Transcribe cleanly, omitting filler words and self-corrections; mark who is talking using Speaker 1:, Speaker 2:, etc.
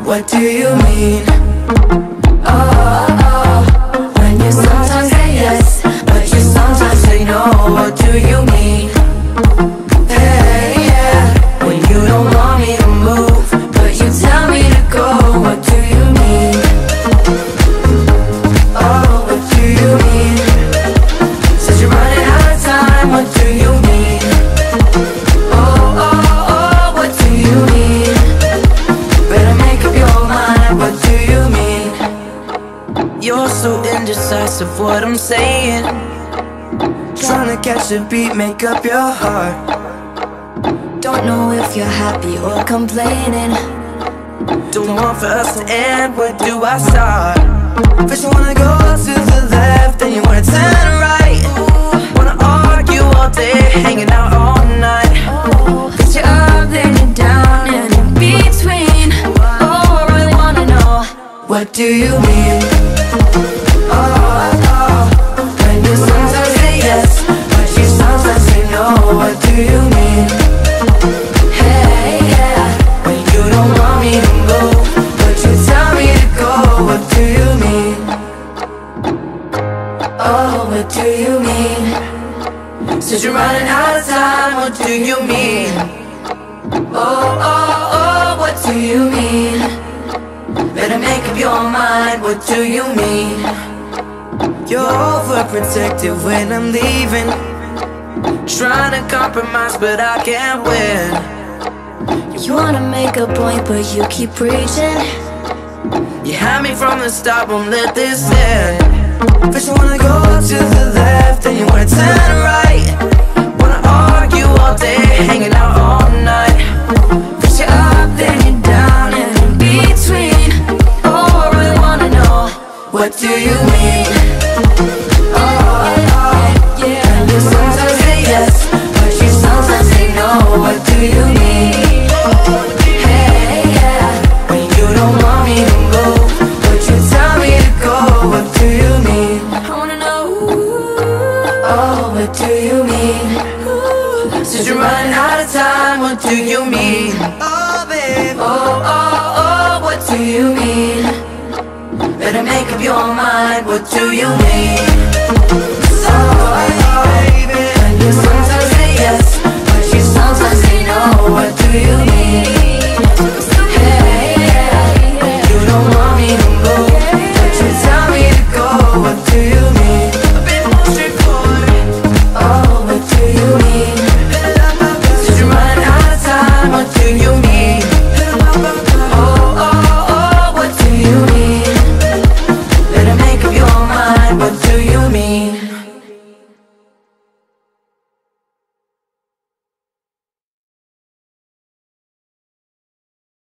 Speaker 1: What do you mean? Oh, when you sometimes say yes, but you sometimes say no. What do you mean? Hey, yeah, when you don't want me to move, but you tell me to go. What do you mean? Oh, what do you mean? Said you're running out of time. What do you mean? Oh, oh, oh, what do you mean? Better make up your mind. What do you mean? You're so indecisive, what I'm saying. Trying to catch a beat, make up your heart. Don't know if you're happy or complaining. Don't want for us to end, where do I start? First you wanna go to the left, then you wanna turn right. Wanna argue all day, hanging out all night. First you're up, then you're down, and in between. Oh, I really wanna know, what do you mean? When you sometimes say yes, but you sometimes say no. What do you mean? Hey, yeah, when you don't want me to move, but you tell me to go. What do you mean? Oh, what do you mean? Said you're running out of time. What do you mean? Oh, oh, oh, what do you mean? Better make up your mind. What do you mean? You're overprotective when I'm leaving. Trying to compromise, but I can't win. You wanna make a point, but you keep preaching. You had me from the start, won't let this end. First you wanna go to the left, then you wanna turn right. Wanna argue all day, hanging out all night. First you're up, then you're down, and in between. Oh, I really wanna know, what do you mean?